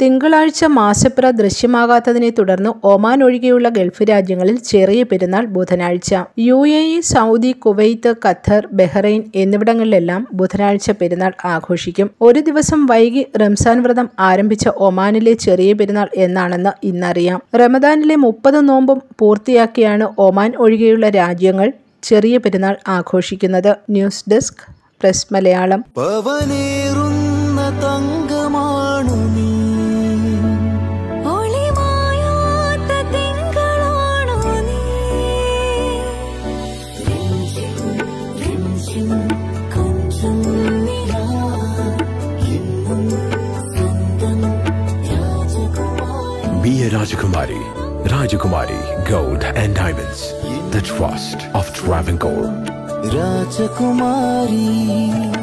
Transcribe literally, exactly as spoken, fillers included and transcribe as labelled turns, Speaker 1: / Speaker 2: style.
Speaker 1: തിങ്കളാഴ്ച മാസപ്പിറ ദൃശ്യമാകാത്തതിനെ തുടർന്ന് ഒമാൻ ഒഴികെയുള്ള ഗൾഫ് രാജ്യങ്ങളിൽ ചെറിയ പെരുന്നാൾ ബുധനാഴ്ച. U A E, Saudi, Kuwait, Qatar, Bahrain എന്നിവിടങ്ങളിലെല്ലാം ബുധനാഴ്ച പെരുന്നാൾ ആഘോഷിക്കും. ഒരു ദിവസം വൈകി റംസാൻ വ്രതം ആരംഭിച്ച ഒമാനിലെ ചെറിയ പെരുന്നാൾ എന്നാണെന്ന് ഇന്നറിയാം. റമദാനിലെ മുപ്പത് നോമ്പും പൂർത്തിയാക്കിയാണ് ഒമാൻ ഒഴികെയുള്ള രാജ്യങ്ങൾ ചെറിയ പെരുന്നാൾ ആഘോഷിക്കുന്നത്. News desk press Malayalam.
Speaker 2: Be a Rajakumari. Rajakumari Gold and Diamonds. The trust of Travancore.
Speaker 3: Rajakumari.